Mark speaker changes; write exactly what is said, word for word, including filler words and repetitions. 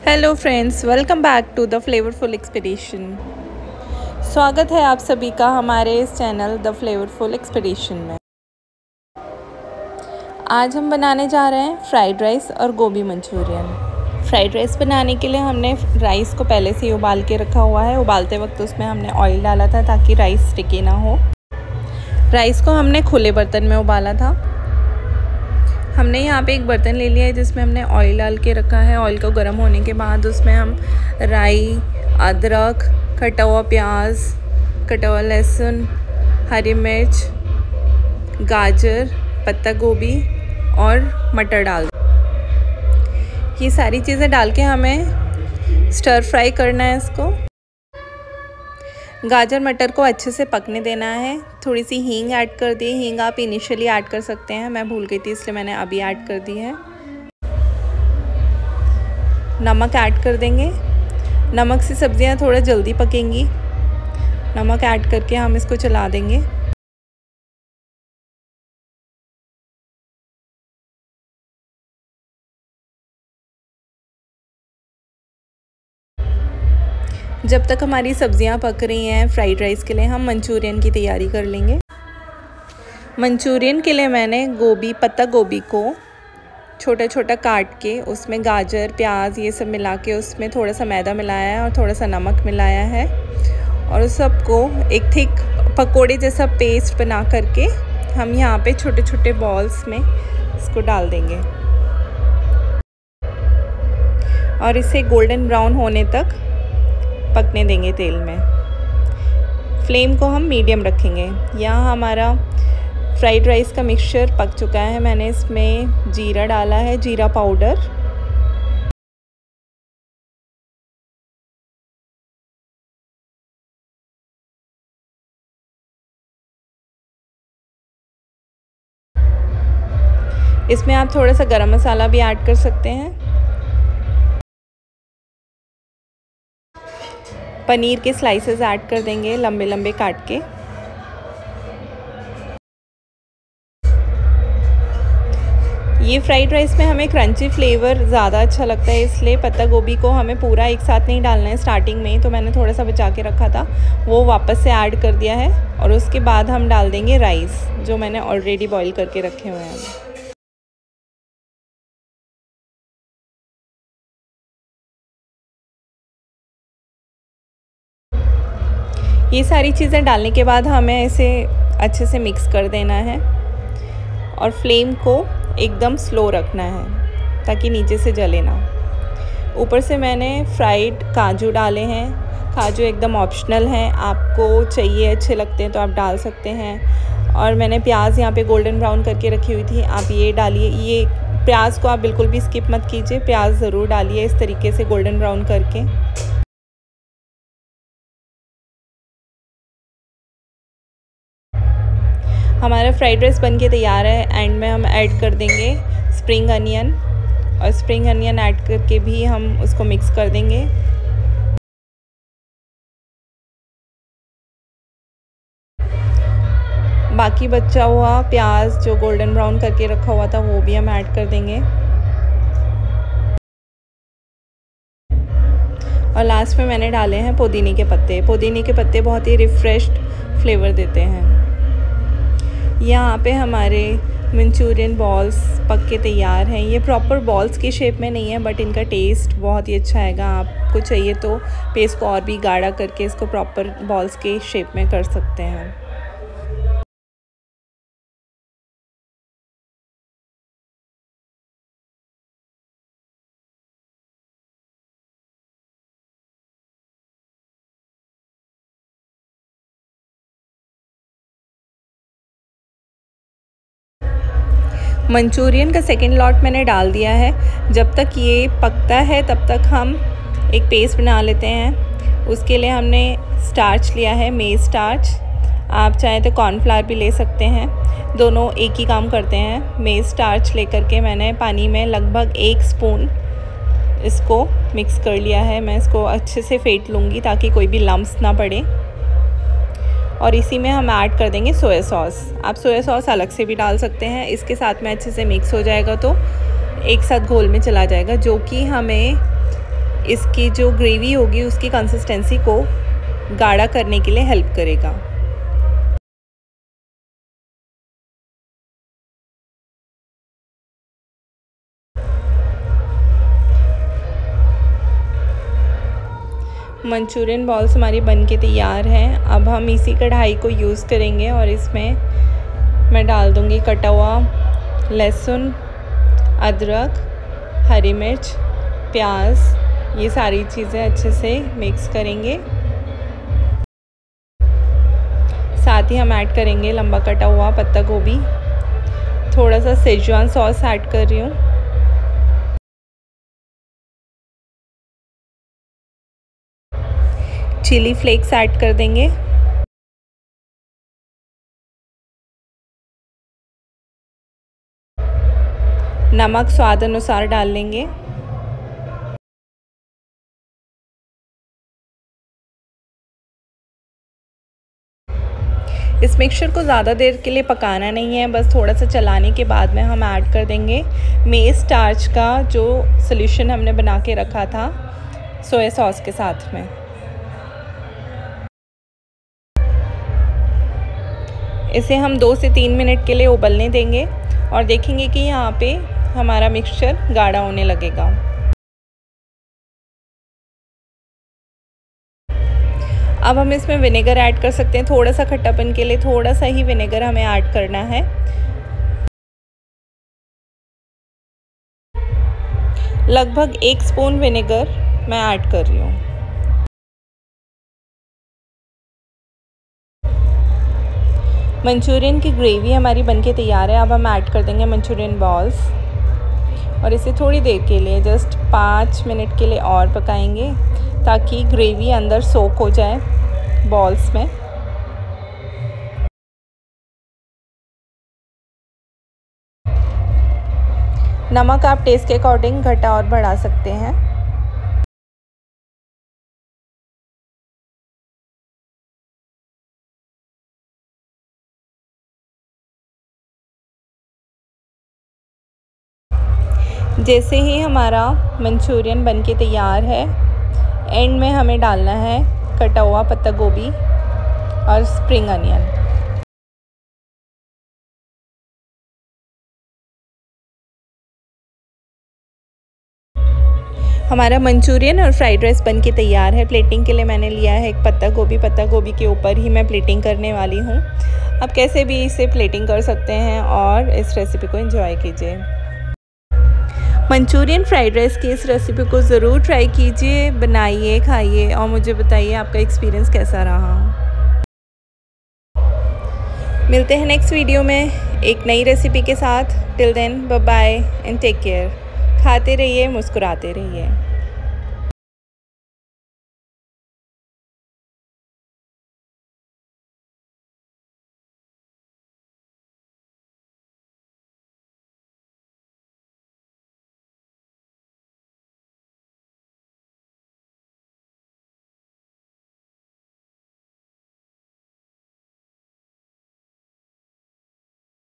Speaker 1: Hello friends, welcome back to the flavourful expedition. स्वागत है आप सभी का हमारे इस चैनल द फ्लेवरफुल एक्सपीडिशन में। आज हम बनाने जा रहे हैं फ्राइड राइस और गोभी मंचूरियन। फ्राइड राइस बनाने के लिए हमने राइस को पहले से ही उबाल के रखा हुआ है। उबालते वक्त उसमें हमने ऑयल डाला था ताकि राइस स्टिकी ना हो। राइस को हमने खुले बर्तन में उबाला था। हमने यहाँ पे एक बर्तन ले लिया है जिसमें हमने ऑयल डाल के रखा है। ऑयल को गर्म होने के बाद उसमें हम राई, अदरक, कटा हुआ प्याज, कटा हुआ लहसुन, हरी मिर्च, गाजर, पत्ता गोभी और मटर डाल दें। ये सारी चीज़ें डाल के हमें स्टर फ्राई करना है इसको। गाजर मटर को अच्छे से पकने देना है। थोड़ी सी हींग ऐड कर दी। हींग आप इनिशियली ऐड कर सकते हैं, मैं भूल गई थी इसलिए मैंने अभी ऐड कर दी है। नमक ऐड कर देंगे। नमक से सब्जियां थोड़ा जल्दी पकेंगी। नमक ऐड करके हम इसको चला देंगे। जब तक हमारी सब्जियां पक रही हैं फ्राइड राइस के लिए, हम मंचूरियन की तैयारी कर लेंगे। मंचूरियन के लिए मैंने गोभी, पत्ता गोभी को छोटा छोटा काट के उसमें गाजर, प्याज ये सब मिला के उसमें थोड़ा सा मैदा मिलाया है और थोड़ा सा नमक मिलाया है और उस सबको एक थिक पकोड़े जैसा पेस्ट बना करके हम यहाँ पे छोटे छोटे बॉल्स में इसको डाल देंगे और इसे गोल्डन ब्राउन होने तक पकने देंगे तेल में। फ्लेम को हम मीडियम रखेंगे। यहाँ हमारा फ्राइड राइस का मिक्सचर पक चुका है। मैंने इसमें जीरा डाला है, जीरा पाउडर, इसमें आप थोड़ा सा गरम मसाला भी ऐड कर सकते हैं। पनीर के स्लाइसेस ऐड कर देंगे लंबे लंबे काट के। ये फ्राइड राइस में हमें क्रंची फ्लेवर ज़्यादा अच्छा लगता है, इसलिए पत्ता गोभी को हमें पूरा एक साथ नहीं डालना है। स्टार्टिंग में ही तो मैंने थोड़ा सा बचा के रखा था, वो वापस से ऐड कर दिया है और उसके बाद हम डाल देंगे राइस जो मैंने ऑलरेडी बॉईल करके रखे हुए हैं। ये सारी चीज़ें डालने के बाद हमें इसे अच्छे से मिक्स कर देना है और फ्लेम को एकदम स्लो रखना है ताकि नीचे से जले ना। ऊपर से मैंने फ्राइड काजू डाले हैं। काजू एकदम ऑप्शनल हैं, आपको चाहिए अच्छे लगते हैं तो आप डाल सकते हैं। और मैंने प्याज यहाँ पे गोल्डन ब्राउन करके रखी हुई थी, आप ये डालिए। ये प्याज को आप बिल्कुल भी स्किप मत कीजिए, प्याज ज़रूर डालिए इस तरीके से गोल्डन ब्राउन करके। हमारा फ्राइड राइस बनके तैयार है। एंड में हम ऐड कर देंगे स्प्रिंग अनियन और स्प्रिंग अनियन ऐड करके भी हम उसको मिक्स कर देंगे। बाकी बचा हुआ प्याज जो गोल्डन ब्राउन करके रखा हुआ था वो भी हम ऐड कर देंगे और लास्ट में मैंने डाले हैं पुदीने के पत्ते। पुदीने के पत्ते बहुत ही रिफ्रेश्ड फ्लेवर देते हैं। यहाँ पे हमारे मंचूरियन बॉल्स पक के तैयार हैं। ये प्रॉपर बॉल्स की शेप में नहीं है बट इनका टेस्ट बहुत ही अच्छा आएगा। आपको चाहिए तो पेस्ट को और भी गाढ़ा करके इसको प्रॉपर बॉल्स के शेप में कर सकते हैं। मंचूरियन का सेकेंड लॉट मैंने डाल दिया है। जब तक ये पकता है तब तक हम एक पेस्ट बना लेते हैं। उसके लिए हमने स्टार्च लिया है, मेज़ स्टार्च। आप चाहें तो कॉर्नफ्लावर भी ले सकते हैं, दोनों एक ही काम करते हैं। मेज़ स्टार्च लेकर के मैंने पानी में लगभग एक स्पून इसको मिक्स कर लिया है। मैं इसको अच्छे से फेंट लूँगी ताकि कोई भी लम्स ना पड़े। और इसी में हम ऐड कर देंगे सोया सॉस। आप सोया सॉस अलग से भी डाल सकते हैं। इसके साथ में अच्छे से मिक्स हो जाएगा तो एक साथ घोल में चला जाएगा, जो कि हमें इसकी जो ग्रेवी होगी उसकी कंसिस्टेंसी को गाढ़ा करने के लिए हेल्प करेगा। मंचूरियन बॉल्स हमारी बन के तैयार हैं। अब हम इसी कढ़ाई को यूज़ करेंगे और इसमें मैं डाल दूँगी कटा हुआ लहसुन, अदरक, हरी मिर्च, प्याज, ये सारी चीज़ें अच्छे से मिक्स करेंगे। साथ ही हम ऐड करेंगे लंबा कटा हुआ पत्ता गोभी, थोड़ा सा सेजवान सॉस ऐड कर रही हूँ, चिली फ्लेक्स ऐड कर देंगे, नमक स्वाद अनुसार डाल लेंगे। इस मिक्सचर को ज़्यादा देर के लिए पकाना नहीं है, बस थोड़ा सा चलाने के बाद में हम ऐड कर देंगे मेज़ स्टार्च का जो सॉल्यूशन हमने बना के रखा था सोया सॉस के साथ में। इसे हम दो से तीन मिनट के लिए उबलने देंगे और देखेंगे कि यहाँ पे हमारा मिक्सचर गाढ़ा होने लगेगा। अब हम इसमें विनेगर ऐड कर सकते हैं। थोड़ा सा खट्टापन के लिए थोड़ा सा ही विनेगर हमें ऐड करना है। लगभग एक स्पून विनेगर मैं ऐड कर रही हूँ। मंचूरियन की ग्रेवी हमारी बनके तैयार है। अब हम ऐड कर देंगे मंचूरियन बॉल्स और इसे थोड़ी देर के लिए जस्ट पाँच मिनट के लिए और पकाएंगे ताकि ग्रेवी अंदर सोक हो जाए बॉल्स में। नमक आप टेस्ट के अकॉर्डिंग घटा और बढ़ा सकते हैं। जैसे ही हमारा मंचूरियन बनके तैयार है, एंड में हमें डालना है कटा हुआ पत्ता गोभी और स्प्रिंग अनियन। हमारा मंचूरियन और फ्राइड राइस बनके तैयार है। प्लेटिंग के लिए मैंने लिया है एक पत्ता गोभी। पत्ता गोभी के ऊपर ही मैं प्लेटिंग करने वाली हूँ। आप कैसे भी इसे प्लेटिंग कर सकते हैं और इस रेसिपी को एंजॉय कीजिए। मंचूरियन फ्राइड राइस की इस रेसिपी को ज़रूर ट्राई कीजिए, बनाइए, खाइए और मुझे बताइए आपका एक्सपीरियंस कैसा रहा। मिलते हैं नेक्स्ट वीडियो में एक नई रेसिपी के साथ। Till then bye bye and take care. खाते रहिए, मुस्कुराते रहिए।